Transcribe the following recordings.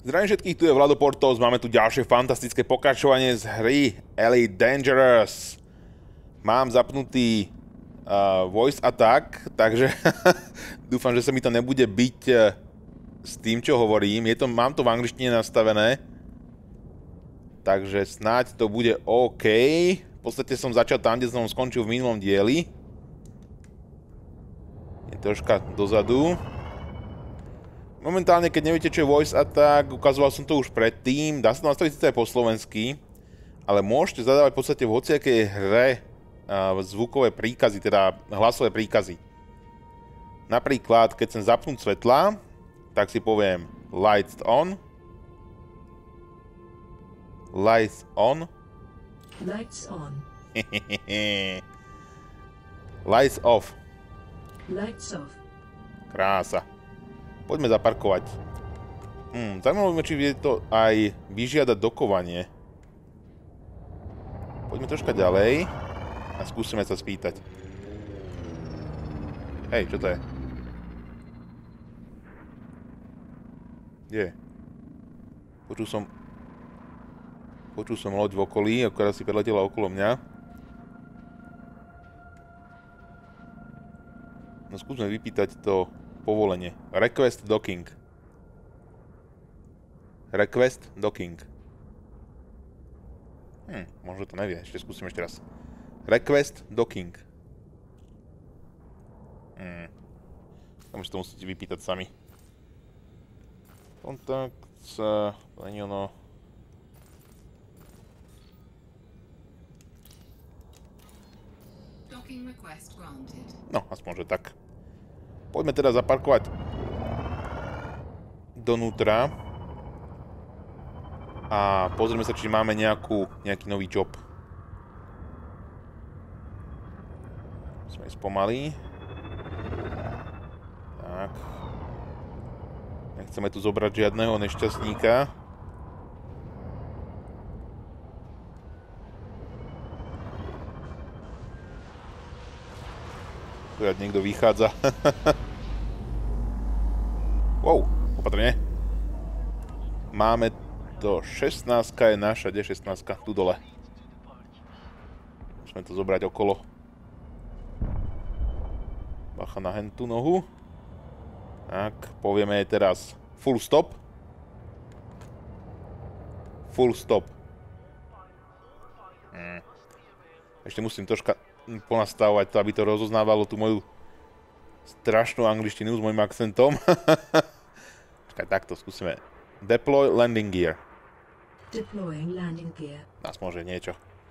Zdravím všetkých, tu je Vlado Portos, máme tu ďalšie fantastické pokračovanie z hry Elite Dangerous. Mám zapnutý voice attack, takže dúfam, že sa mi to nebude byť s tým, čo hovorím. Mám to v angličtine nastavené, takže snáď to bude OK. V podstate som začal tam, kde som skončil v minulom dieli. Je troška dozadu. Momentálne, keď neviete, čo je voice attack, ukazoval som to už predtým, dá sa to nastaviť síce aj po slovensky, ale môžete zadávať v podstate v hociakej hre zvukové príkazy, teda hlasové príkazy. Napríklad, keď chcem zapnúť svetla, tak si poviem lights on, lights on, Lights on. lights off. Lights off. Krása. Poďme zaparkovať. Zaujímavé by ma, či vie to aj vyžiadať dokovanie. Poďme troška ďalej a skúsime sa spýtať. Hej, čo to je? Kde? Počul som loď v okolí, akorát si preletela okolo mňa. No skúsme vypýtať to povolenie. Request docking. Request docking. Možno to nevie. Skúsim ešte raz. Request docking. Tam si to musíte vypýtať sami. Kontakt sa... To nie ono... Docking request granted. No, aspoň, že tak. Poďme teda zaparkovať donútra a pozrieme sa, či máme nejaký nový job. Musíme ísť pomaly. Tak. Nechceme tu zobrať žiadneho nešťastníka. Tu niekto vychádza. Wow, opatrne. Máme to 16 je naša, kde 16 tu dole. Musíme to zobrať okolo. Bacha na hentú nohu. Tak, povieme jej teraz full stop. Full stop. Ešte musím troška ponastavovať to, aby to rozoznávalo tú moju strašnú angličtinu s mojím akcentom. Počkaj, takto skúsime. Deploy landing gear. Deploying landing gear. Aspoň, že niečo.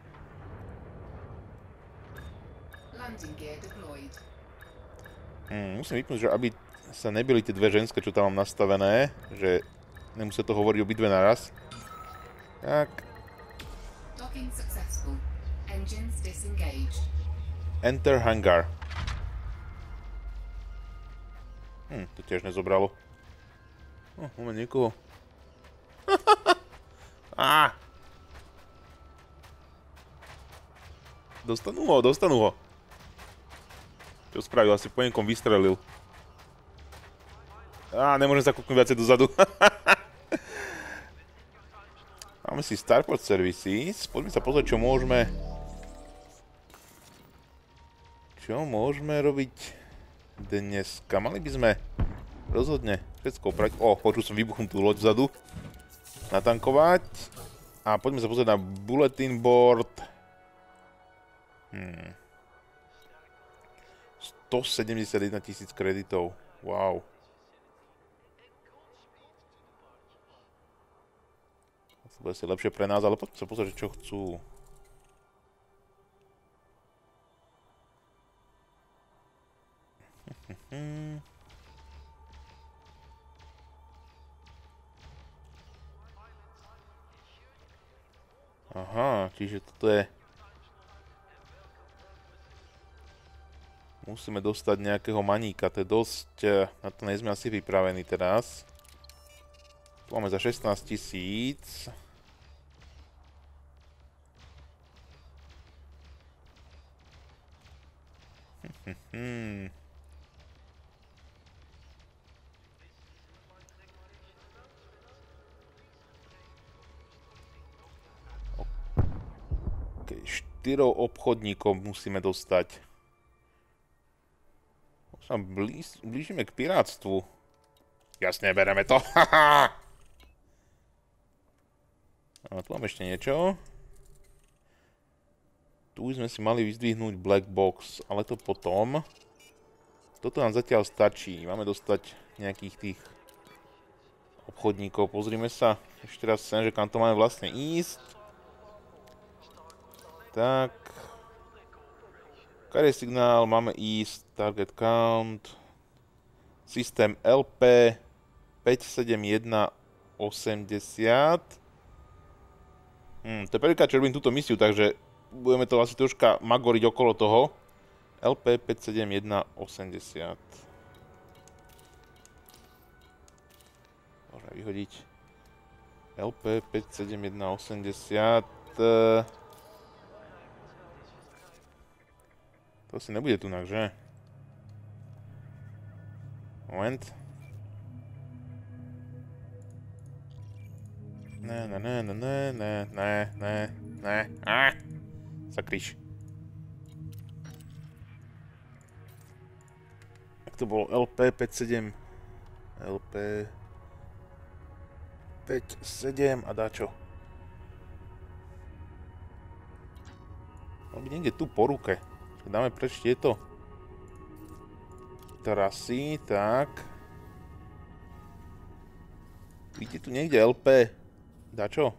Landing gear deployed. Musím vypnúť, že aby sa nebili tie dve ženské, čo tam mám nastavené, že nemusia to hovoriť obidve naraz. Tak. Docking successful. Engines disengaged. Enter hangar. To tiež nezobralo. Máme niekoho. Dostanú ho. Čo spravil? Asi po niekom vystrelil. Nemôžem sa kúknúť viacej dozadu. Máme si Starport Services. Poďme sa pozrieť, čo môžeme robiť dneska. Mali by sme rozhodne všetko oprať. Počul som vybuchnutú loď vzadu. Natankovať. A poďme sa pozrieť na bulletin board. 171 000 kreditov. Wow. To bude asi lepšie pre nás, ale poďme sa pozrieť, čo chcú. Aha, čiže toto je... Musíme dostať nejakého maníka, to je dosť... Na to nie sme asi pripravení teraz. Tu máme za 16 000. tyrov obchodníkov musíme dostať. Sa blížime k pirátstvu. Jasne, bereme to. A tu mám ešte niečo. Tu sme si mali vyzdvihnúť black box, ale to potom. Toto nám zatiaľ stačí. Máme dostať nejakých tých obchodníkov. Pozrime sa ešte raz sem, že kam to máme vlastne ísť. Tak. Carrier signál, máme ísť, target count, systém LP 57180. To je prvýkrát, čo robím túto misiu, takže budeme to asi troška magoriť okolo toho. LP 57180. Môžeme vyhodiť LP 57180. To asi nebude tunak, že? Moment. Ne. Sakryš. Jak to bolo? LP 57. LP 57 a dáčo. Mal byť niekde tu po ruke. Dáme preč tieto trasy, tak. Vidíte tu niekde LP? Dačo?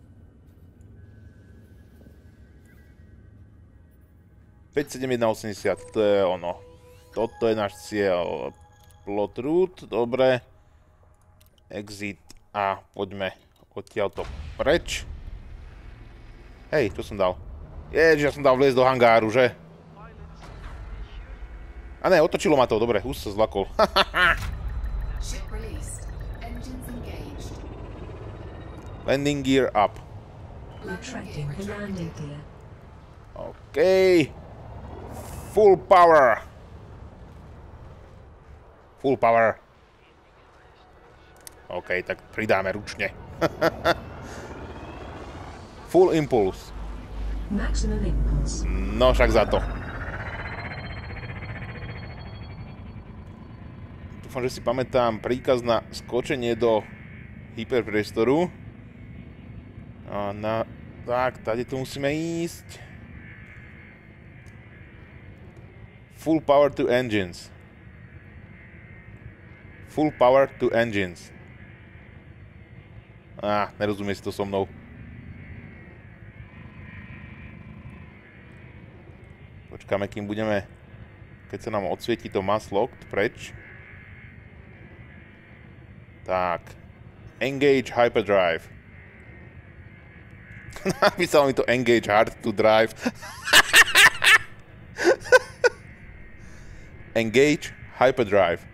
$57180, to je ono. Toto je náš cieľ. Plot route, dobre. Exit a poďme odtiaľto preč. Hej, čo som dal? Ježiš, ja som dal vliesť do hangáru, že? A ne, otočilo ma to, dobre, už sa zlakol. Ship released. Engines engaged. Landing gear up. Retracting the landing gear. OK. Full power. Full power. OK, tak pridáme ručne. Full impulse. Maximum impulse. No však za to. Dúfam, že si pamätám príkaz na skočenie do hyperpriestoru. Tak, tady tu musíme ísť. Full power to engines. Full power to engines. Nerozumie si to so mnou. Počkáme, kým budeme... Keď sa nám odsvietí to mass locked preč. Tak. Engage hyperdrive. Napísalo mi to engage hard to drive. Engage hyperdrive.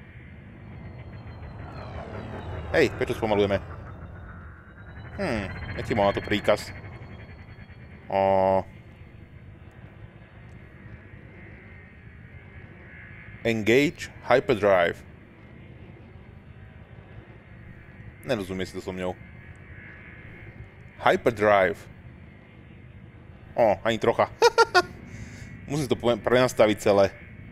Hej, prečo spomalujeme? Aký mal na to príkaz? Engage hyperdrive. Nerozumie si to so mňou. Hyperdrive. Ani trocha. Musím to prenastaviť celé.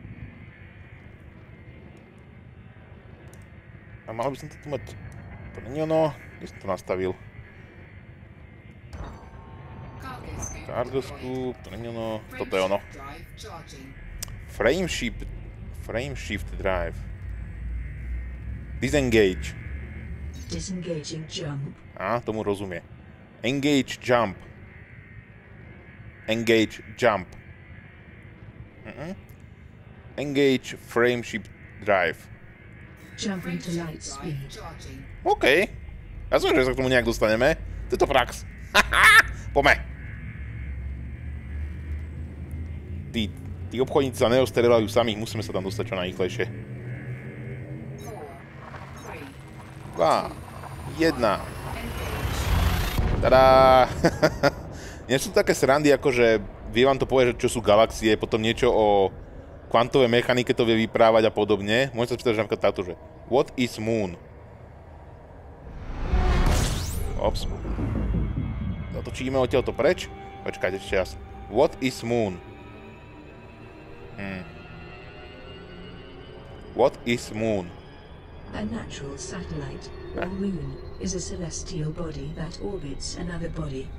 A mal by som to tu mať... To není ono. Kde som to nastavil? Cargo scoop. To není ono. Toto je ono. Frame shift drive. Disengage. Disengaging jump. Tomu rozumie. Engage jump. Engage jump. Engage frame shift drive. Jump into light speed. OK. Ja som, že sa k tomu nejak dostaneme. To je to prax. Poďme. Tí obchodníci sa neostrelajú samých, musíme sa tam dostať čo najrýchlejšie. 2, 1. Tadá! Nie sú také srandy, ako že vie vám to povedať, čo sú galaxie, potom niečo o kvantovej mechanike to vie vyprávať a podobne. Môžete sa spýtať, že napríklad táto, že What is moon? Ops. Zatočíme odtiaľto preč. Počkajte ešte raz. What is moon? What is moon? A natural satellite, or moon, is a celestial body that orbits another body.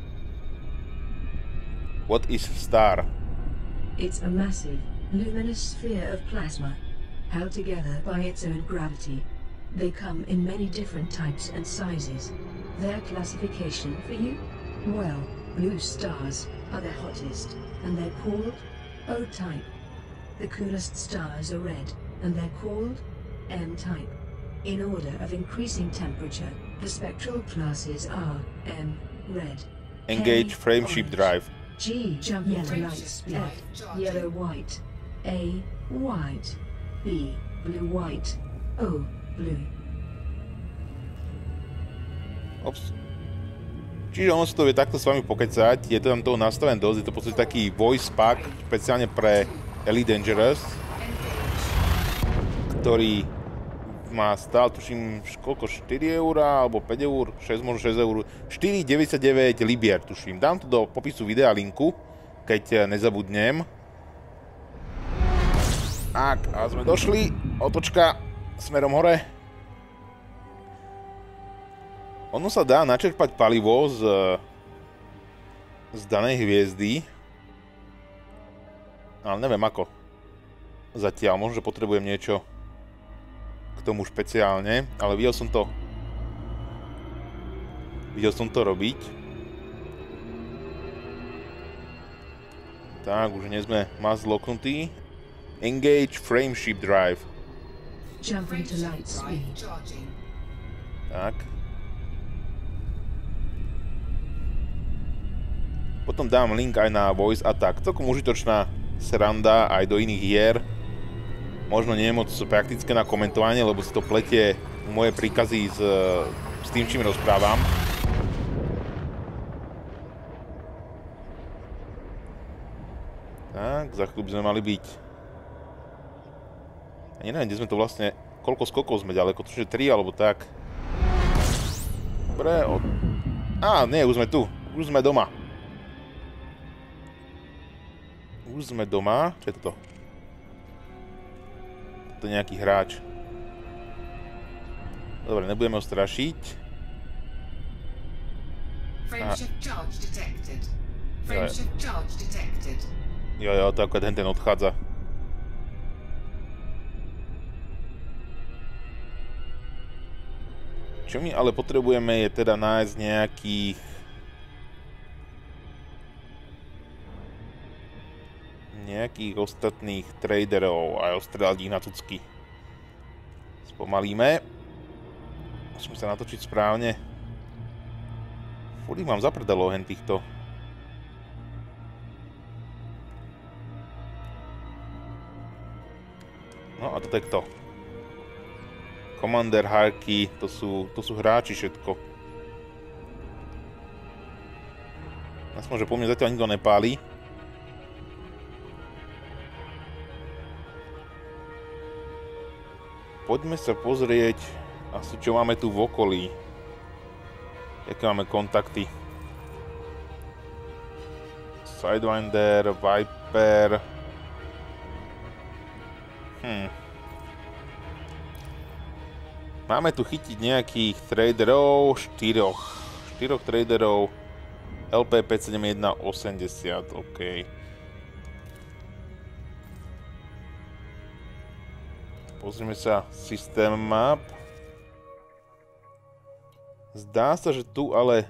What is star? It's a massive, luminous sphere of plasma, held together by its own gravity. They come in many different types and sizes. Their classification for you? Well, blue stars are the hottest, and they're called O-type. The coolest stars are red, and they're called M-type. In order of increasing temperature, the spectral classes are M, red, Engage K, frameshift orange, drive. G, yellow light, F, yellow white, A, white, B, blue white, O, blue. Ops. Čiže ono sa to vie takto s vami pokecať, je to tam toho nastavené dosť, je to v podstate taký voice pack, špeciálne pre Elite Dangerous, ktorý má stál, tuším, koľko, 4 eur, alebo 5 eur, 6, možno 6 eur, 4,99 libier, tuším. Dám to do popisu videa linku, keď nezabudnem. Tak, a sme došli, otočka smerom hore. Ono sa dá načerpať palivo z danej hviezdy, ale neviem ako. Zatiaľ, možno, že potrebujem niečo k tomu špeciálne, ale videl som to robiť. Tak, už nie sme mas zloknutí. Engage frameshift drive. Jumping to light speed. Tak. Potom dám link aj na voice attack. Celkom užitočná sranda aj do iných hier. Možno nie je moc praktické na komentovanie, lebo si to pletie moje príkazy s tým, čím rozprávam. Tak, za chvíľu by sme mali byť. Ja neviem, kde sme to vlastne... Koľko skokov sme ďaleko? To je 3 alebo tak. Dobre, nie, už sme tu. Už sme doma. Už sme doma. Čo je toto? To je nejaký hráč. Dobre, nebudeme ho strašiť. Jo, to ako ten odchádza. Čo my ale potrebujeme je teda nájsť nejakých ostatných traderov a ostrelať ich na cucky. Spomalíme. Musíme sa natočiť správne. Furt ich mám zaprdalo hen týchto. No a toto je kto? Commander Harky, to sú hráči všetko. Aspoň, že po mne zatiaľ nikto nepáli. Poďme sa pozrieť asi čo máme tu v okolí. Jaké máme kontakty. Sidewinder, Viper. Máme tu chytiť nejakých traderov, štyroch traderov. LP 57180, OK. Pozrime sa, systém map. Zdá sa, že tu ale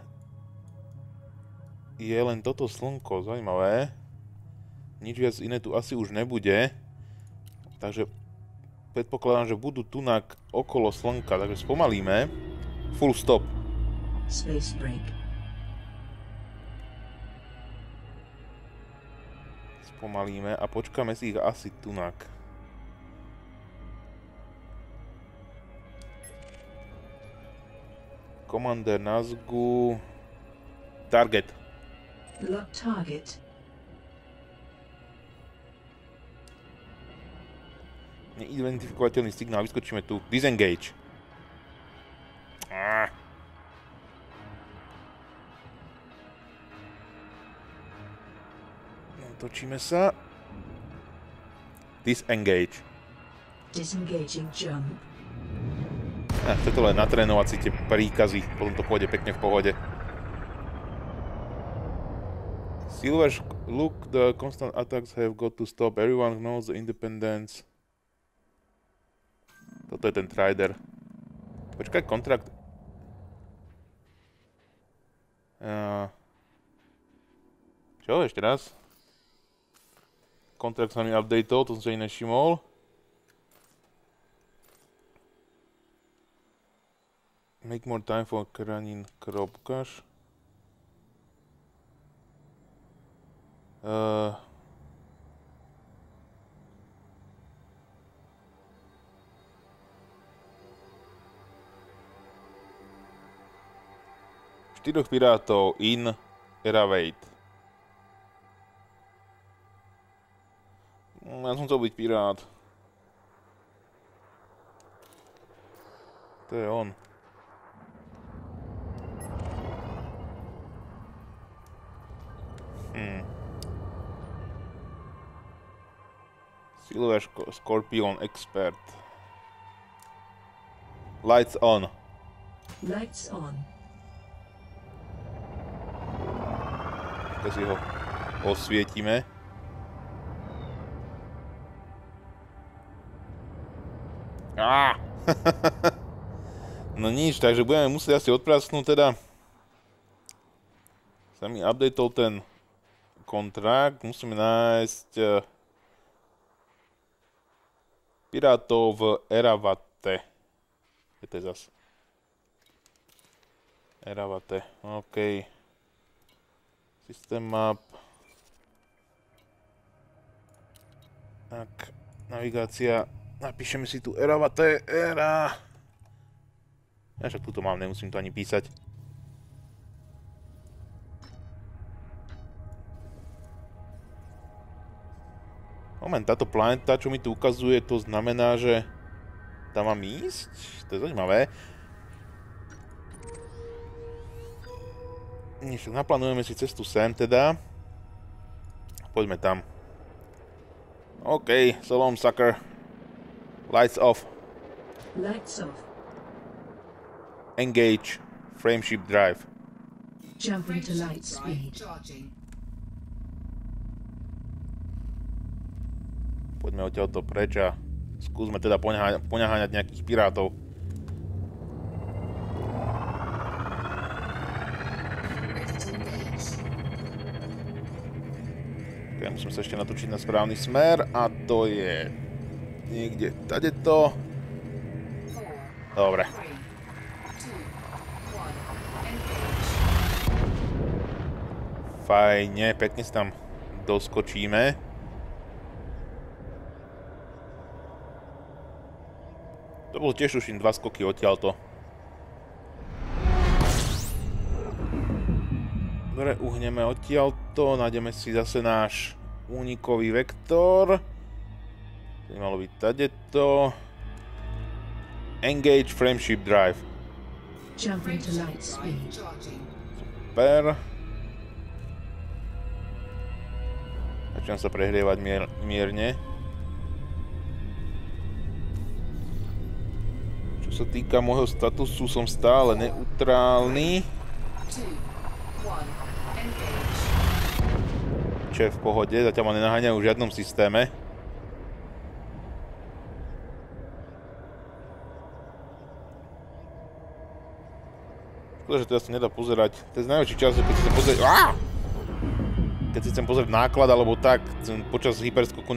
je len toto slnko, zaujímavé. Nič viac iné tu asi už nebude. Takže predpokladám, že budú tunak okolo slnka, takže spomalíme. Full stop. Space break. Spomalíme a počkáme si ich asi tunak. Commander Nazgu. Target. Lock target. Neidentifikovateľný signál, vyskočíme tu. Disengage. Točíme sa. Disengage. Disengaging jump. Chce to len natrénovať si tie príkazy, potom to pôjde pekne v pohode. Silver, look, the constant attacks have got to stop. Everyone knows the independence. Toto je ten trader. Počkaj, kontrakt. Čo, ešte raz? Kontrakt sa mi updateol, to som sa i nevšimol. Make more time for Kranin Kropkaš. Štyroch pirátov in Eravate. Ja som chcel byť pirát. To je on. Silver Scorpion Expert. Lights on. Lights on. Tak si ho osvietime. No nič, takže budeme musieť asi odpracnúť teda. Sa mi updateol ten kontrakt, musíme nájsť pirátov v Eravate. Je to zase? Eravate, OK. System map. Tak, navigácia. Napíšeme si tu Eravate, Ja však tuto mám, nemusím to ani písať. Moment, táto planeta, čo mi tu ukazuje, to znamená, že tam mám ísť? To je zaujímavé. Naplánujeme si cestu sem teda. Poďme tam. OK, so long, sucker. Lights off. Lights off. Engage. Frameship drive. Jump into light speed. Poďme odtiaľto preč a skúsme teda poňaháňať nejakých pirátov. Okay, musím sa ešte natočiť na správny smer a to je niekde tadeto. Dobre. Fajne, pekne si tam doskočíme. To bolo tiež už 2 skoky odtiaľto. Dobre, uhneme odtiaľto, nájdeme si zase náš únikový vektor. To by malo byť tadeto. Engage frameship drive. Jump into light speed. Super. Začínam sa prehrievať mierne. Čo sa týka môjho statusu, som stále neutrálny. Čo je v pohode, zatiaľ ma nenaháňajú v žiadnom systéme. Škoda, že teraz sa nedá pozerať. To je najväčší čas, keď si chcem pozrieť... Keď si chcem pozrieť náklad alebo tak, počas hyperskoku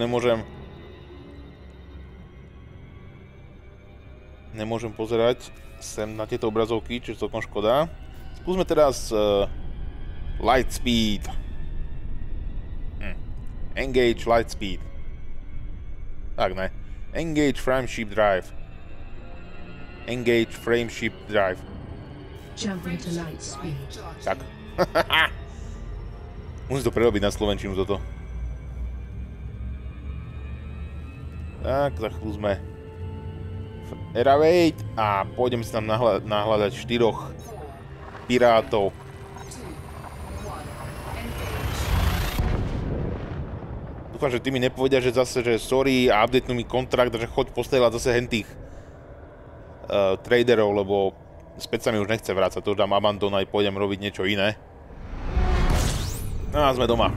nemôžem pozerať sem na tieto obrazovky, čo je celkom škoda. Skúsme teraz light speed. Engage light speed. Tak ne. Engage frameship drive. Engage frameship drive. Jump into light speed. Tak. Musím to prerobiť na slovenčinu toto. Tak, za chvíľu sme v Eravate a pôjdeme si tam nahľadať 4 pirátov. dúfam, že ty mi nepovedia, že zase, že sorry, a updatenú mi kontrakt, že choď postrieľať zase hentých traderov, lebo späť sa mi už nechce vrácať, to už dám abandon a pôjdem robiť niečo iné. No a sme doma.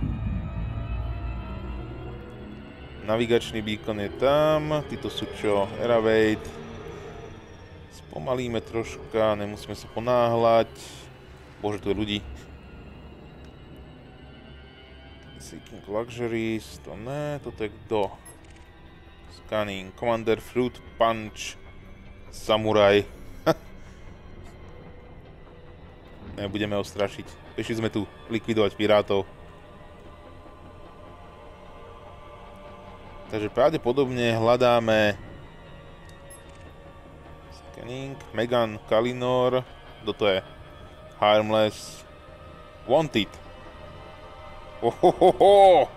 Navigačný beacon je tam, títo sú čo? Eravate. Spomalíme troška, nemusíme sa ponáhľať. Bože, tu je ľudí. Seeking Luxuries, to ne, toto je kto? Scanning, Commander, Fruit Punch, Samuraj. Nebudeme ho strašiť. Prišli sme tu likvidovať pirátov. Takže pravdepodobne hľadáme Scanning, Megan Kalinor, kto to je? Harmless, Wanted. Ohohoho!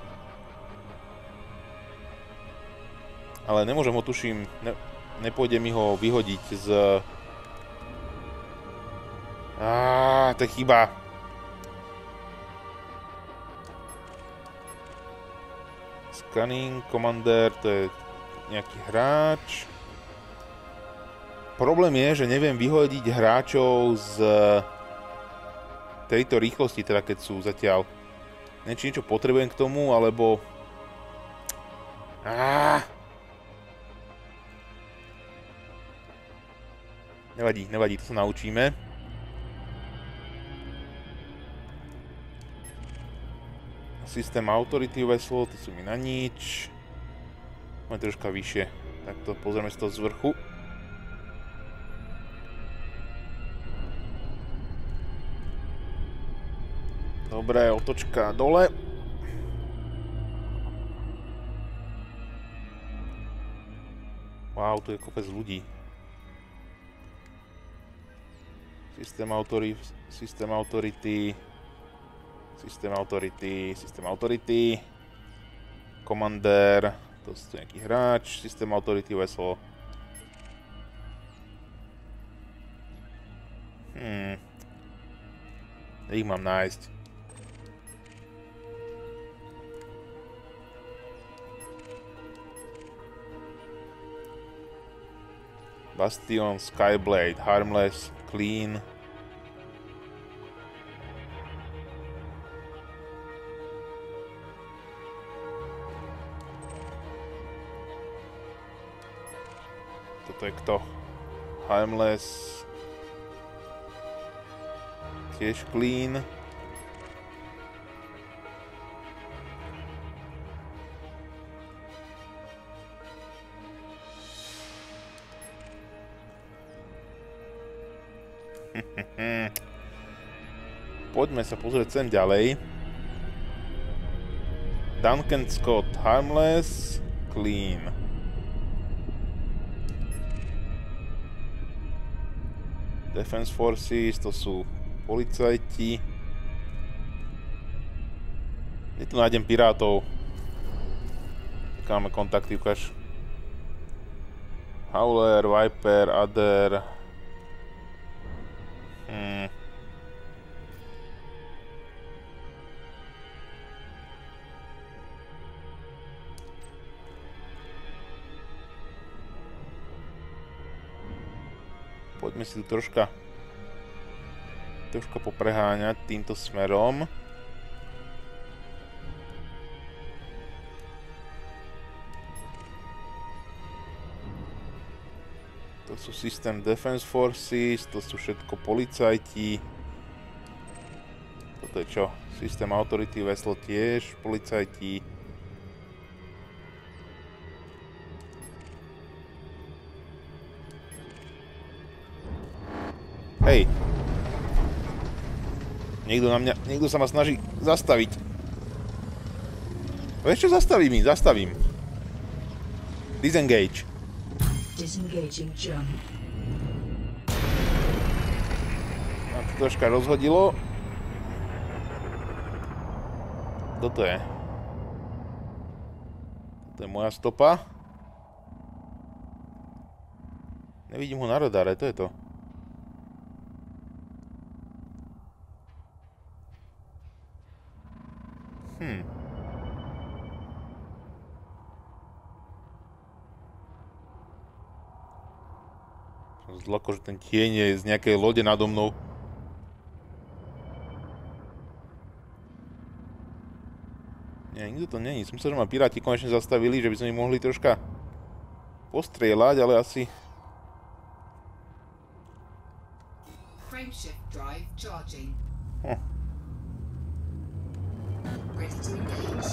Ale nemôžem ho, tuším, nepôjde mi ho vyhodiť z... to je chyba. Scanning, Commander, to je nejaký hráč. Problém je, že neviem vyhodiť hráčov z tejto rýchlosti, teda keď sú zatiaľ. Neviem, či niečo potrebujem k tomu, alebo... Nevadí, nevadí, to sa naučíme. Systém Authority Vessel, to sú mi na nič. Máme troška vyššie. Takto pozrieme si to z vrchu. Dobre, otočka dole. Wow, tu je kopec ľudí. Systém Authority, Systém Authority, Systém Authority, Systém Authority, Commander, to je nejaký hráč, Systém Authority Vessel. Ich mám nájsť. Bastion, Skyblade, Harmless, Clean. Toto je kto? Harmless. Tiež Clean. Poďme sa pozrieť sem ďalej. Duncan Scott, Harmless, Clean. Defense Forces, to sú policajti. Kde tu nájdem pirátov? Máme kontakty, ukáž. Howler, Viper, Adder. Poďme si tu troška popreháňať týmto smerom. To sú System Defense Forces, to sú všetko policajti. Toto je čo? System Authority Vessel tiež, policajti. Hej. Niekto sa ma snaží zastaviť. Vieš čo, zastavím. Disengage. Disengaging jump. A to troška rozhodilo. Kto to je? To je moja stopa. Nevidím ho na radare, to je to. Zlo, že ten tieň je z nejakej lode nado mnou. Nie, nikto to není. Som sa, že ma piráti konečne zastavili, že by sme ich mohli troška postrieľať, ale asi... Frameshift drive charging. Ready to engage.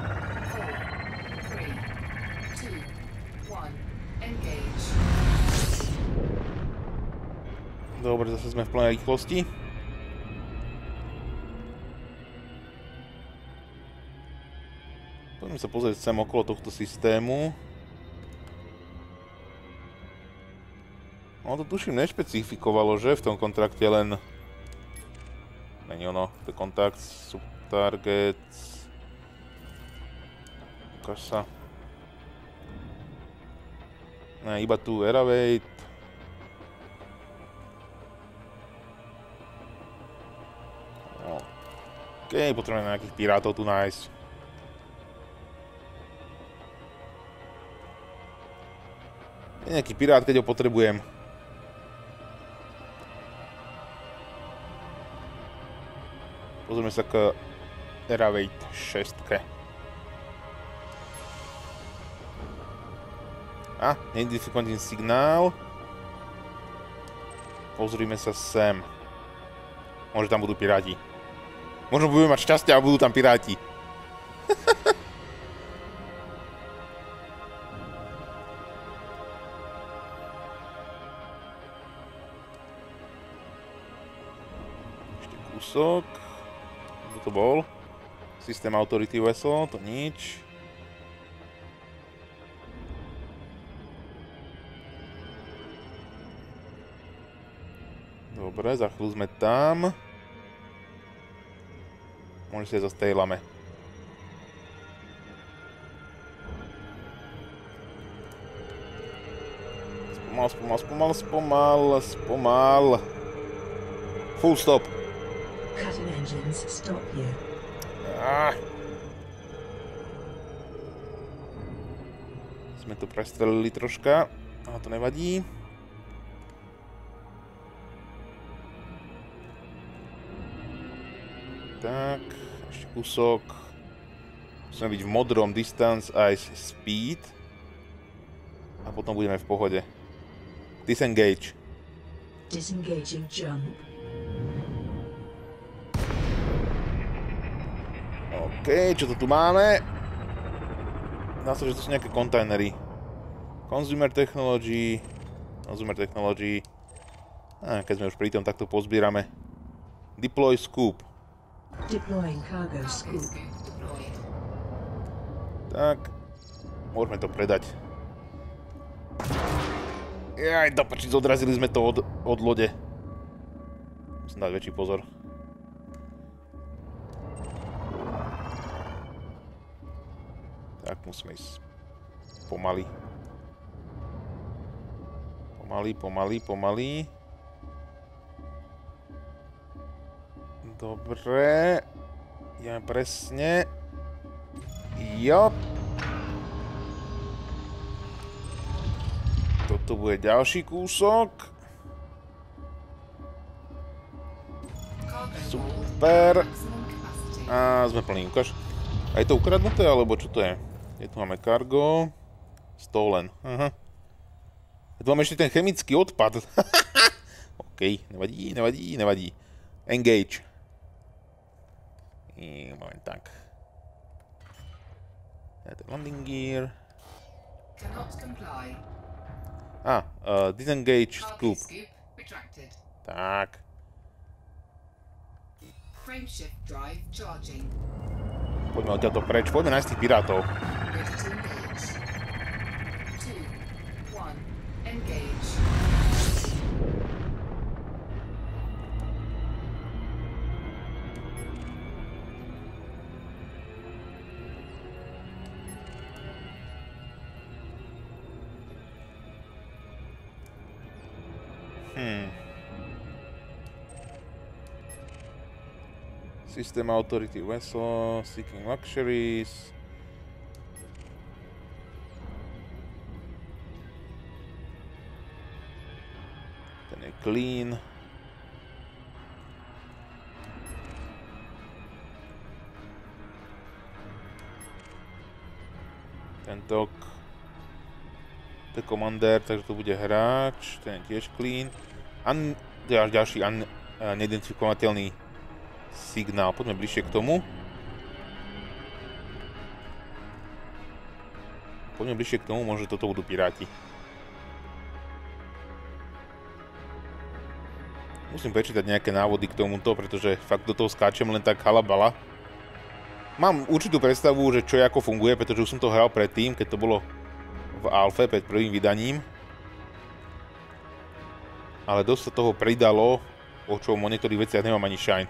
4, 3, 2, 1. Engage. Dobre, zase sme v plnej rýchlosti. Poďme sa pozrieť sem okolo tohto systému. No to tuším nešpecifikovalo, že? V tom kontrakte len... Není ono, to je kontakt, subtargets... Ukáž sa. Ne, iba tu Eravate. OK, potrebujeme nejakých pirátov tu nájsť. Je nejaký pirát, keď ho potrebujem. Pozrieme sa k Eravate 6. Neidentifikovaný signál. Pozrime sa sem. Možno tam budú piráti. Možno budeme mať šťastie a budú tam piráti. Ešte kúsok. Kto to bol? System Authority Vessel, to nič. Dobre, za chvíľu sme tam. Možno si zase tejlame. Spomal. Full stop. Cutting engines stop you. Sme to prestrelili troška, ale to nevadí. Tak, ešte kúsok. Musíme byť v modrom distance ice speed. A potom budeme v pohode. Disengage. Disengaging jump. OK, čo to tu máme? Dá sa, že to sú nejaké kontajnery. Consumer technology. Keď sme už pri tom, tak to pozbierame. Deploy scoop. Deploying cargo scoop. Tak. Môžeme to predať. Jaj, dopačiť, odrazili sme to od lode. Musím dať väčší pozor. Tak, musíme ísť pomaly. Pomaly. Dobre. Ideme presne. Jop. Toto bude ďalší kúsok. Super. A sme plní, ukáž. A je to ukradnuté, alebo čo to je? Je tu máme cargo. Stolen. Aha. Tu máme ešte ten chemický odpad. OK, nevadí. Engage. Moment, tak. Landing gear. Disengage scoop. Tak. Frameshift drive charging. Poďme odtiaľto preč, poďme nájsť tých pirátov. Ready to engage. 2, 1, engage. System Authority Vessel, Seeking Luxuries. clean. Tento to je commander, takže to bude hráč, ten je tiež clean. Ďalší neidentifikovateľný signál, poďme bližšie k tomu. Možno toto budú piráti. Musím prečítať nejaké návody k tomuto, pretože fakt do toho skáčem len tak halabala. Mám určitú predstavu, že čo ako funguje, pretože už som to hral predtým, keď to bolo v alfe pred prvým vydaním. Ale dosť sa toho pridalo, o čom o niektorých veciach nemám ani shine.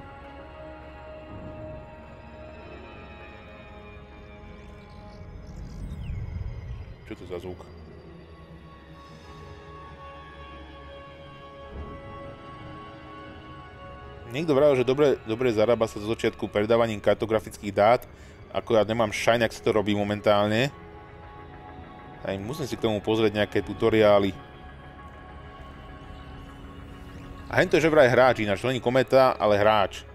Čo to za zvuk? Niekto vravel, že dobre zarába sa zo začiatku predávaním kartografických dát, ako ja nemám shine, ak sa to robí momentálne. Aj musím si k tomu pozrieť nejaké tutoriály. A hento je že vraj hráč, ináč není kometa, ale hráč.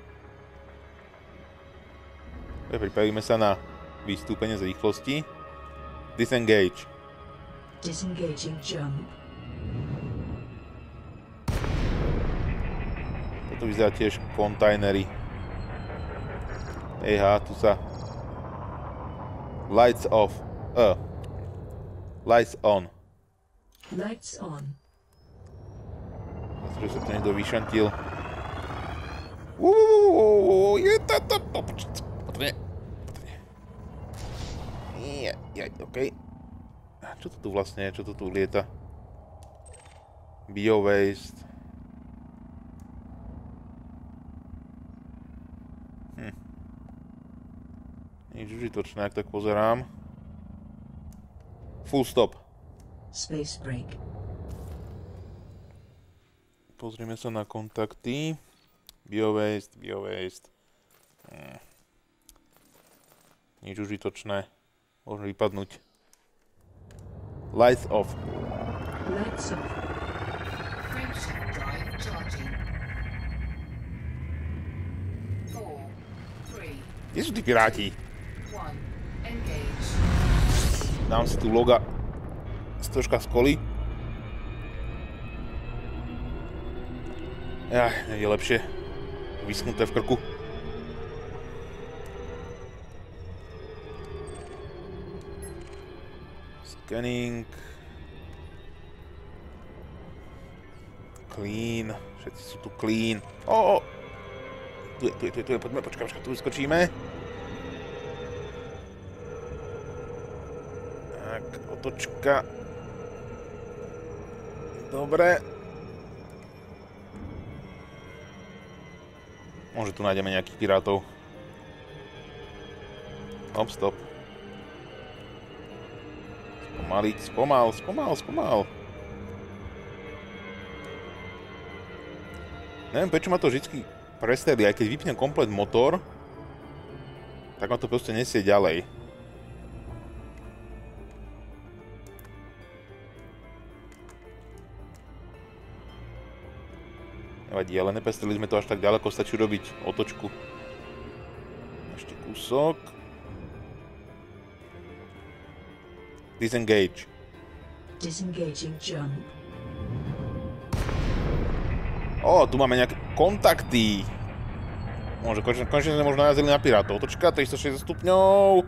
Pripravíme sa na vystúpenie z rýchlosti. Disengage. Disengaging jump. Toto vyzerá tiež kontajnery. Ejha, tu sa... Lights off. Lights on. Lights on. Že sa to niekto vyšantil. Je to... Potrne. Okej. Čo to tu vlastne je? Čo to tu lieta? Bio-waste. Nič užitočné, ak tak pozerám. Full stop. Space break. Pozrieme sa na kontakty. Bio-waste. Nič užitočné. Môžeme vypadnúť. Lights off. Lights off. Frameshift drive charging. 4, 3, Kde sú tí piráti? 1. Engage. Dám si tu loga troška z koly. Je lepšie. Vyschnuté v krku. Scanning. Clean. Všetci sú tu clean. Tu je, poďme, počkaj, tu vyskočíme. Tak, otočka. Dobre. Možno tu nájdeme nejakých pirátov. Hop, stop. Spomal. Neviem, prečo ma to vždycky prestrelí, aj keď vypnem komplet motor, tak ma to proste nesie ďalej. Nevadí, ale neprestrelili sme to až tak ďaleko, stačí robiť otočku. Ešte kúsok. Disengage. Disengaging jump. Tu máme nejaké kontakty. Konečne sme možno narazili na pirátov. Otočka, 360 stupňov.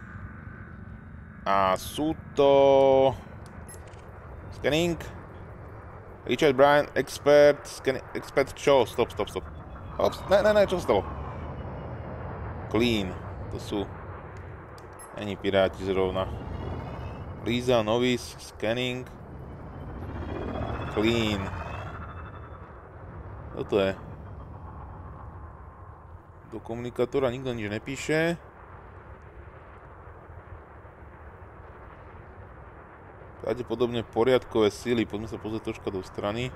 A sú to... Scanning. Richard Bryan, expert, expert čo? Stop. Ops, ne, čo sa stalo? Clean, to sú... Není piráti zrovna. Lisa, novice, scanning. Clean. Toto je. Do komunikátora nikto nič nepíše. Pravdepodobne poriadkové síly. Poďme sa pozrieť troška do strany.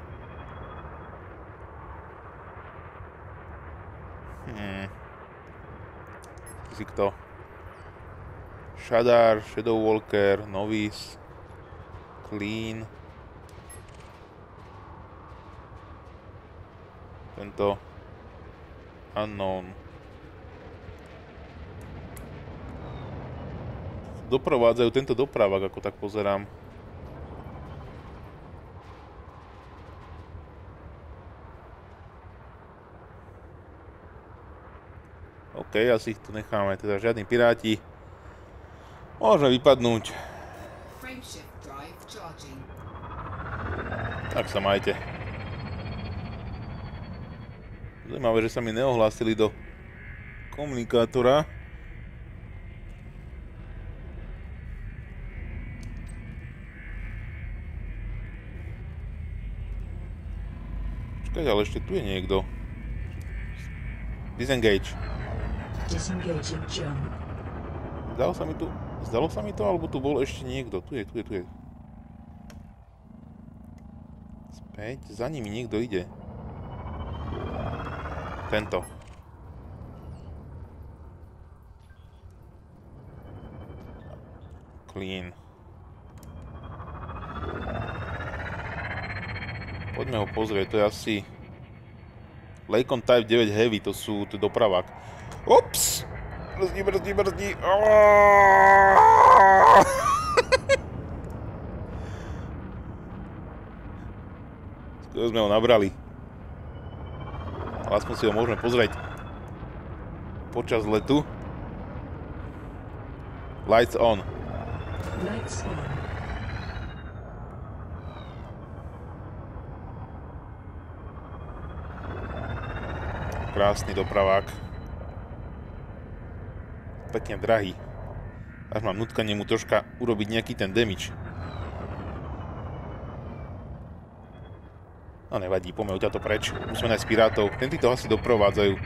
Si kto? Shadar, Shadow Walker, Novice, Clean. Tento unknown. Doprovádzajú tento dopravák, ako tak pozerám. OK, asi ich tu necháme, teda žiadni piráti. Môžeme vypadnúť. Tak sa majte. Zajímavé, že sa mi neohlásili do komunikátora. Počkaj, ale ešte tu je niekto. Disengage. Disengaging jump. Zdalo sa mi to, alebo tu bol ešte niekto. Tu je. Späť, za nimi niekto ide. Tento. Clean. Poďme ho pozrieť, to je asi Lakon Type 9 Heavy, to je dopravák. Ups! Brzdí. Skoro sme ho nabrali. Ale aspoň si ho môžeme pozrieť počas letu. Lights on. Lights on. Krásny dopravák. Pekne drahý. Až mám nutkanie mu troška urobiť nejaký ten damage. No nevadí, poďme odtiaľto preč. Musíme nájsť pirátov. Ten títo asi doprovádzajú.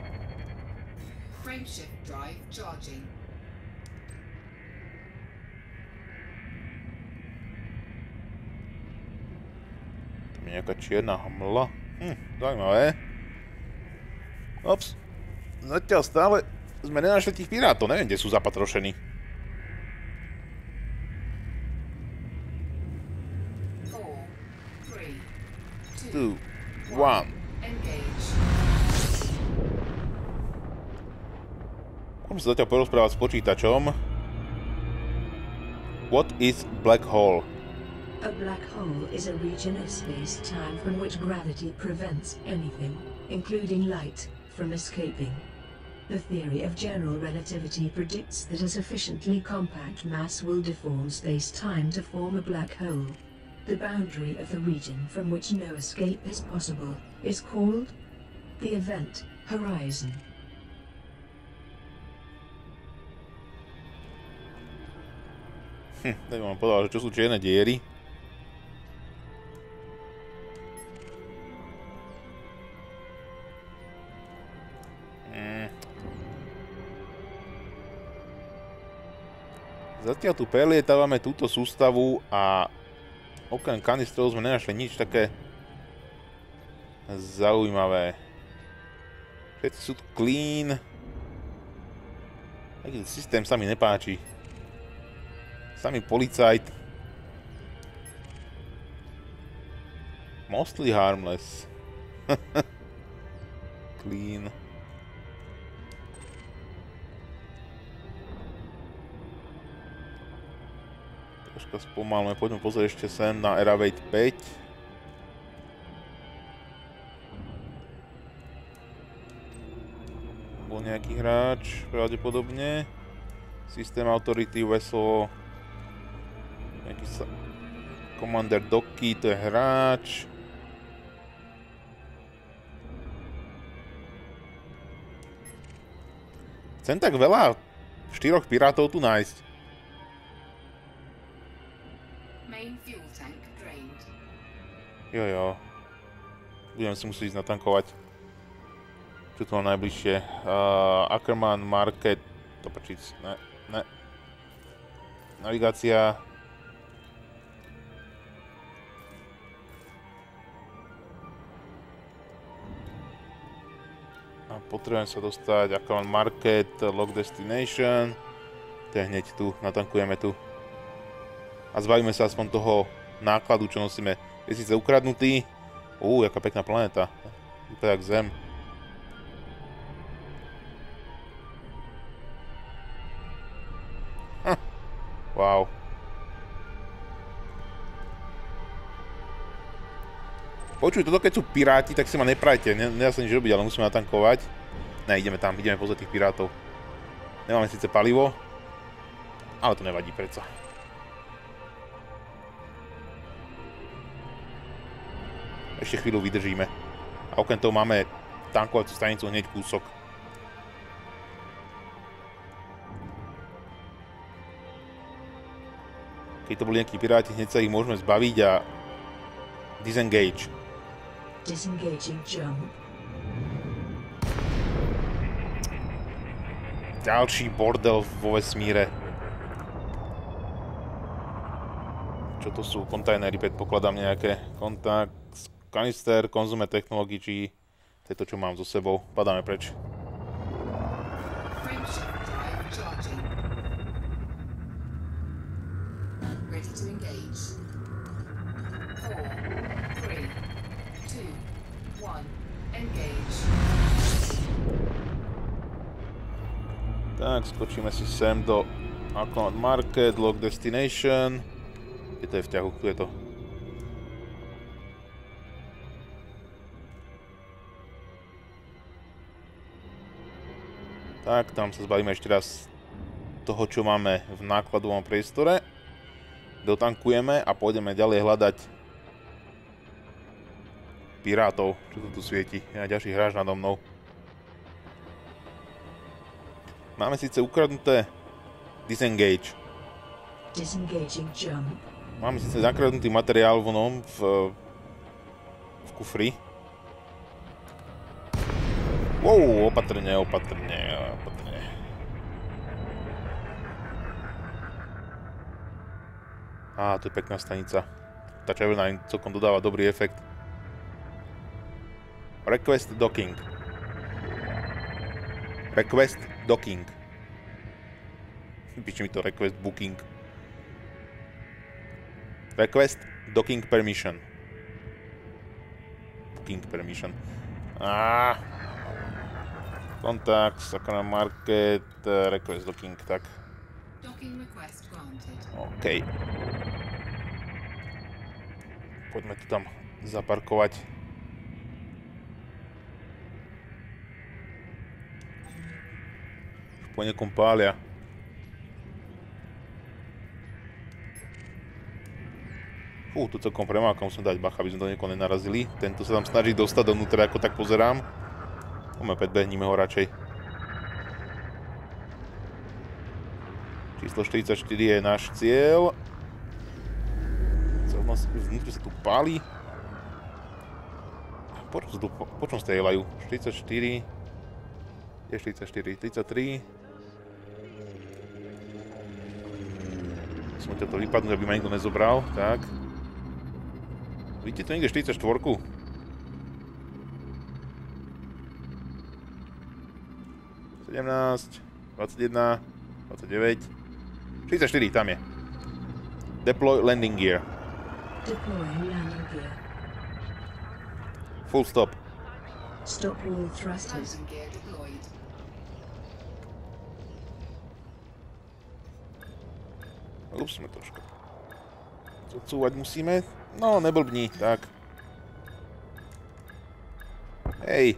Tam je nejaká čierna hmla. Zaujímavé. Ops. Zatiaľ stále sme nenašli tých pirátov. Neviem, kde sú zapatrošení. Two, one. Môžem sa zatiaľ porozprávať s počítačom. What is black hole? A black hole is a region of space-time from which gravity prevents anything, including light, from escaping. The theory of general relativity predicts that a sufficiently compact mass will deform space-time to form a black hole. The boundary of the region from which no escape is possible is called the event horizon. Tak vám povedal, že čo sú čierne diery. Zatiaľ tu prelietávame túto sústavu a okrem kanistrov sme nenašli nič také zaujímavé. Všetci sú tu clean. Taký systém sa mi nepáči. Samý policajt. Mostly harmless. Clean. Troška spomalme, poďme pozrieť ešte sem na Eravate 5. Bol nejaký hráč, pravdepodobne. System Authority Vessel. Nejaký Commander Docky, to je hráč. Chcem tak veľa 4 pirátov tu nájsť. Jojo. Budem si musieť ísť natankovať. Čo tu mám najbližšie? Ackerman Market. To počíť. Ne. Navigácia. A potrebujem sa dostať Ackerman Market, Log Destination. To je hneď tu, natankujeme tu. A zbavíme sa aspoň toho nákladu, čo nosíme. Je síce ukradnutý. Jaká pekná planéta. To je jak zem. Wow. Počuj, toto keď sú piráti, tak si ma neprajte. Nedá sa nič robiť, ale musíme natankovať. Ne, ideme tam, ideme pozrieť tých pirátov. Nemáme síce palivo, ale to nevadí predsa. Ešte chvíľu vydržíme. A okrem toho máme tankovaciu stanicu hneď kúsok. Keď to boli nejakí piráti, hneď sa ich môžeme zbaviť a disengage. Disengaging jump. Ďalší bordel vo vesmíre. Čo to sú? Kontajnery, predpokladám nejaké. Kontakt, kanister, konzume technology, či to je to, čo mám so sebou. Padáme preč. Frameshift drive charging. Ready to engage. 4, 3, 2, 1. Engage. Tak, skočíme si sem do Account Market, Log Destination. Kde to je v ťahu? Tu je to. Tak, tam sa zbavíme ešte raz toho, čo máme v nákladovom priestore. Dotankujeme a pôjdeme ďalej hľadať pirátov, čo to tu svieti. Je ďalší hráč nado mnou. Máme síce ukradnuté disengage. Disengaging jump. Máme síce nakradnutý materiál vonom v kufri. Wow, opatrne. Á, to je pekná stanica. Tá červená im celkom dodáva dobrý efekt. Request docking. Request docking. Píči mi to request booking. Request docking permission. Booking permission. Kontakt, Sakana Market, request docking, tak. Docking request granted. OK. Poďme tu tam zaparkovať. Už po niekom pália. Fú, tu celkom premáka, musím dať bacha, aby sme do niekoho nenarazili. Tento sa tam snaží dostať dovnútra, ako tak pozerám. Opäť behníme ho radšej. Číslo 44 je náš cieľ. Vnútri sa tu páli. Po čom strieľajú? 44. Je 44. 33. Musíme to vypadnúť, aby ma nikto nezobral. Tak. Vidíte tu niekde 44? 17, 21, 29, 44, tam je. Deploy landing gear. Deploying landing gear. Full stop. Stop all thrusters. Landing gear deployed. Ups, sme trošku. Odsúvať musíme. No, neblbni, tak. Hej.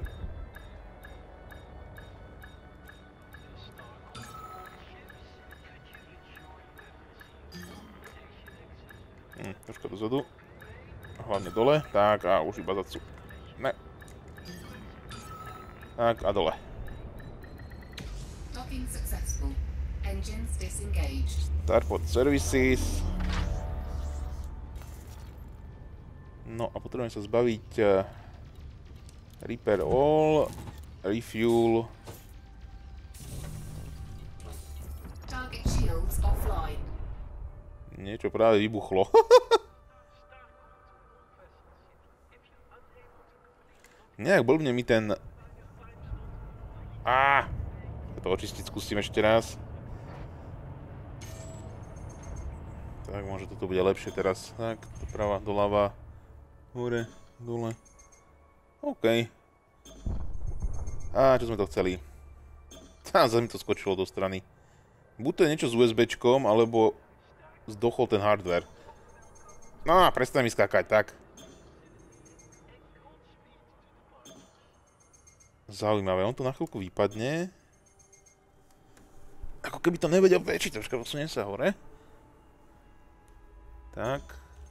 Troška dozadu. Hlavne dole. Tak a už iba zacú. Ne. Tak a dole. Docking successful. Engines disengaged. Starport services. No a potrebujeme sa zbaviť repair all, refuel. Target shields offline. Niečo práve vybuchlo. Nejak blbne mi ten... To očistiť skúsim ešte raz. Tak, možno toto bude lepšie teraz. Tak, doprava, doľava, hore, dole. OK, Á, čo sme to chceli? Zase mi to skočilo do strany. Buď to je niečo s USBčkom, alebo zdochol ten hardware. No, prestaň mi skákať, tak. Zaujímavé, on tu na chvíľku vypadne. Ako keby to nevedel väčšiť, troška posuniem sa hore. Tak.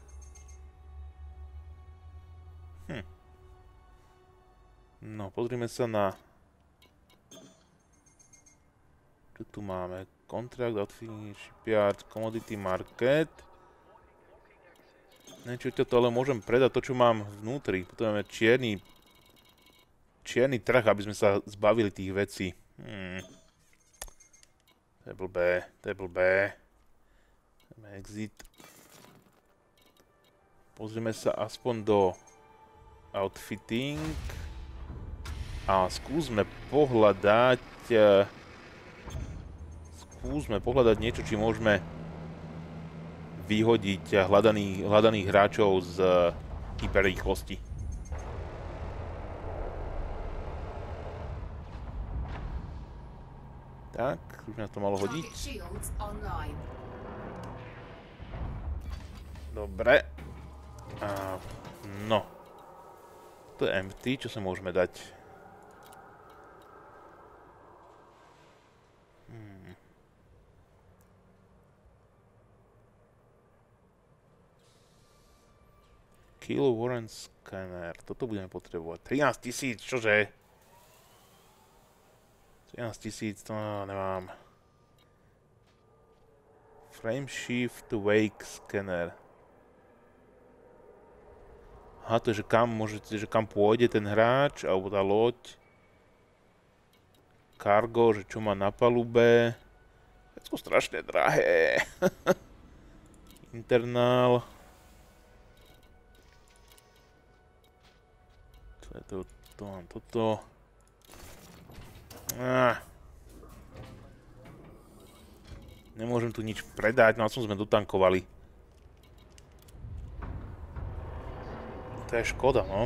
No, pozrime sa na... Čo tu máme? Contract, outfit, shipyard, commodity market. Neviem, či to ale môžem predať to, čo mám vnútri. Potom máme čierny trh, aby sme sa zbavili tých vecí. To je blbé, to je blbé. Exit. Pozrieme sa aspoň do outfitting. A skúsme pohľadať niečo, či môžeme vyhodiť hľadaných hráčov z hyperrýchlosti. Tak, už by nás to malo hodiť. Dobre. No. To je empty, čo sa môžeme dať? Kill Warren Scanner. Toto budeme potrebovať. 13 000, čože? 13 000, to nemám. Frame Shift Wake Scanner. Aha, to je, že kam pôjde ten hráč, alebo tá loď. Cargo, že čo má na palube. To je strašne drahé. Internal. To mám toto. Nemôžem tu nič predať, no a sme dotankovali. To je škoda, no.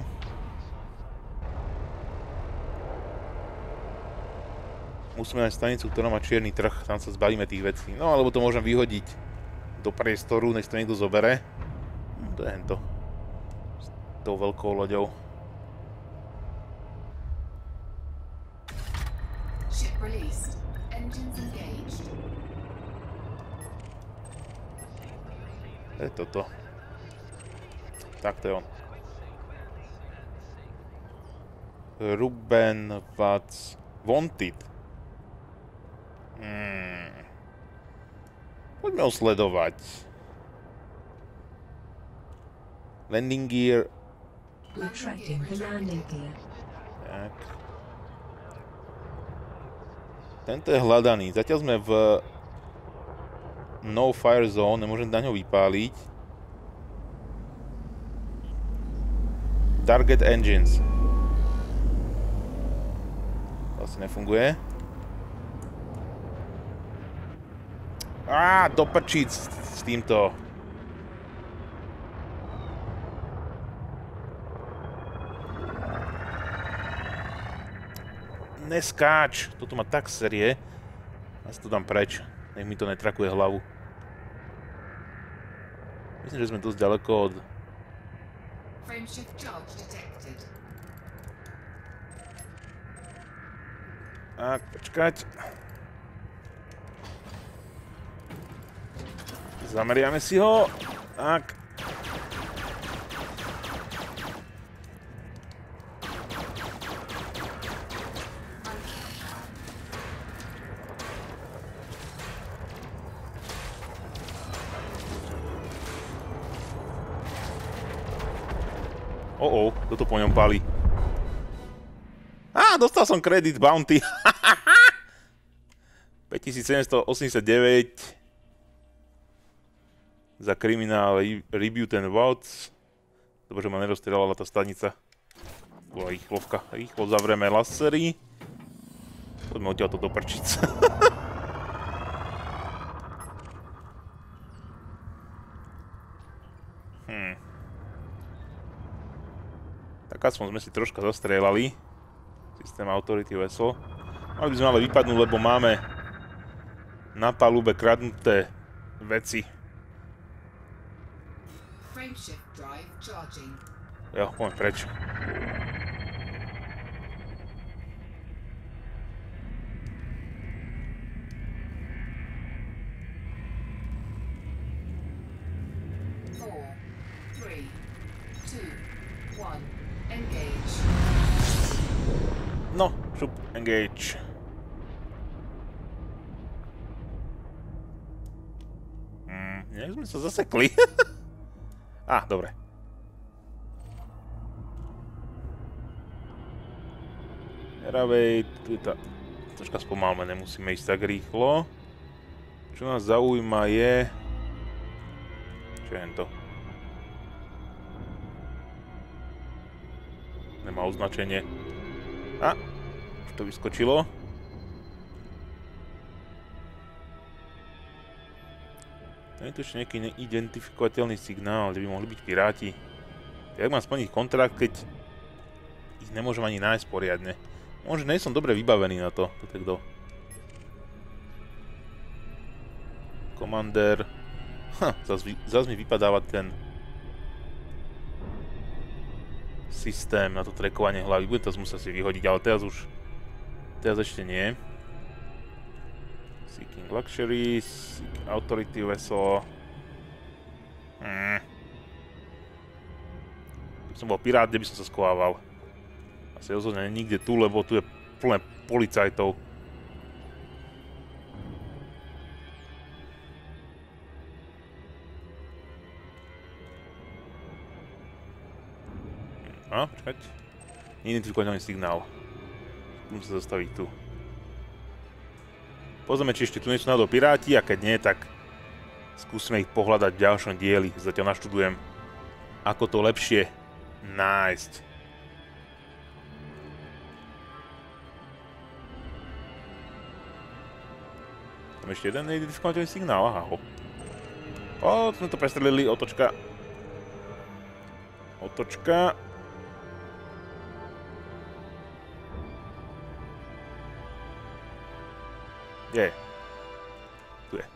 Musíme nájsť stanicu, ktorá má čierny trh, tam sa zbavíme tých vecí. No, alebo to môžem vyhodiť do priestoru, než to niekto zobere. To je hento. S tou veľkou loďou. Released. Engines engaged. To je toto. Tak to je on. Ruben Watts Wanted. Poďme ho sledovať. Landing gear. Retracting the landing gear. Tak. Tento je hľadaný. Zatiaľ sme v No Fire Zone, nemôžem na ňo vypáliť. Target Engines. Asi nefunguje. Do prčíc s týmto. Neskáč! Toto má tak série. Ja si to dám preč. Nech mi to netrakuje hlavu. Myslím, že sme dosť ďaleko od... Frameshift charge detected. Tak, počkať. Zameriame si ho. Tak. Toto po ňom palí. Dostal som kredit bounty. 5789 za kriminál Rebuild and Votes. Dobre, že ma nerozstrelala tá stanica. Bola rýchlovka. Rýchlo zavrieme lasery. Poďme odtiaľto do prčic. Tak aspoň sme si troška zastrelali. System Authority Vessel. Mali by sme ale vypadnúť, lebo máme na palube kradnuté veci. Frameshift drive charging. Jo, poďme preč. No, šup, engage. Nejak sme sa zasekli. Dobre. Eravej, tu je tá... Troška spomalme, nemusíme ísť tak rýchlo. Čo nás zaujíma je... Čo je to? Nemá označenie. Už to vyskočilo. To je tu ešte nejaký neidentifikovateľný signál, kde by mohli byť piráti. Jak mám splniť kontrakt, keď ich nemôžem ani nájsť poriadne? Možno nie som dobre vybavený na to. To je kto? Commander. Zas mi vypadáva ten systém na to trackovanie hlavy. Budem to musieť si vyhodiť, ale teraz ešte nie. Seeking Luxuries, Seeking Authority Vessel. Keby som bol pirát, kde by som sa schovával? Asi rozhodne nikde tu, lebo tu je plné policajtov. Počkať. Identifikovateľný signál. Musím sa zastaviť tu. Pozrieme, či ešte tu nie sú náhodou piráti, a keď nie, tak skúsime ich pohľadať v ďalšom dieli. Zatiaľ naštudujem, ako to lepšie nájsť. Tam ešte jeden identifikovateľný signál, sme to prestrelili, otočka. Otočka. Kde je? Tu je.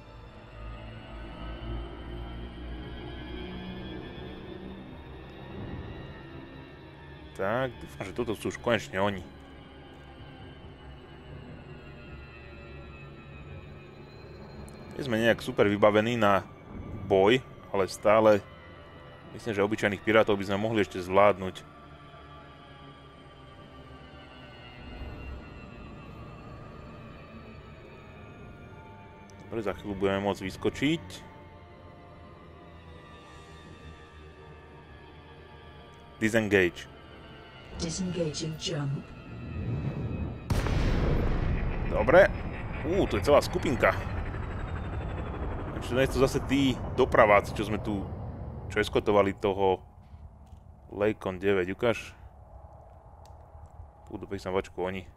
Tak, dúfam, že toto sú už konečne oni. Nie sme nejak super vybavení na boj, ale stále myslím, že obyčajných pirátov by sme mohli ešte zvládnuť. Dobre, za chvíľu budeme môcť vyskočiť. Disengage. Disengaging jump. Dobre. Tu je celá skupinka. Takže nie sú zase tí dopraváci, čo sme tu... Čo eskotovali toho... Lejkon 9. Ukáž. Tu do písavačku oni.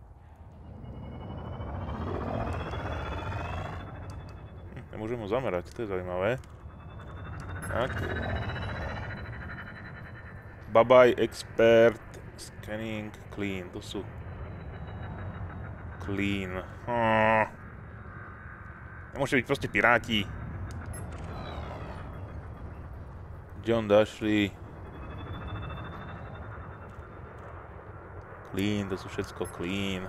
Môžem ho zamerať, to je zaujímavé. Tak. Babaj, expert, scanning, clean, to sú... Clean. Nemôžete byť proste piráti. John Dashley. Clean, to sú všetko clean.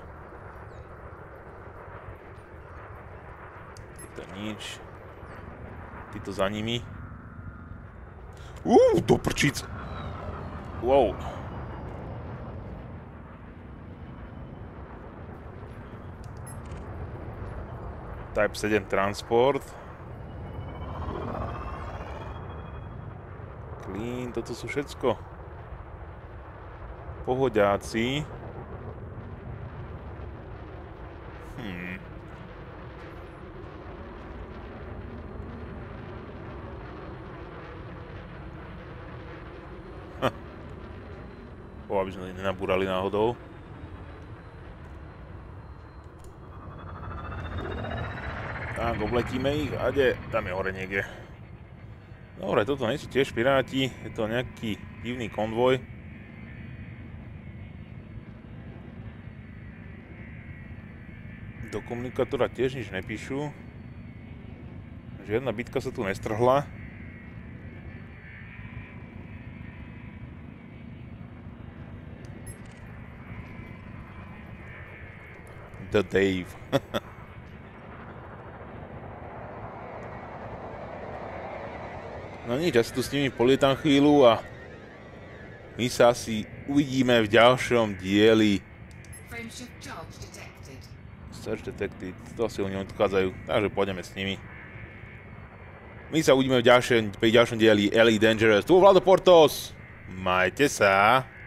To nič. Títo za nimi. Do prčíc. Wow. Type 7 transport. Clean, toto sú všetko pohodiaci. Aby sme nenabúrali náhodou. Tak, obletíme ich a tam je hore niekde. Dobre, toto nie sú tiež piráti, je to nejaký divný konvoj. Do komunikátora tiež nič nepíšu. Žiadna bitka sa tu nestrhla. The Dave. No nič, ja si tu s nimi polietam chvíľu a my sa asi uvidíme v ďalšom dieli. Frameshift charge detected. Search detected, to asi oni odchádzajú, takže pôjdeme s nimi. My sa uvidíme pri ďalšom dieli Elite Dangerous. Tu Vlado Portos, majte sa.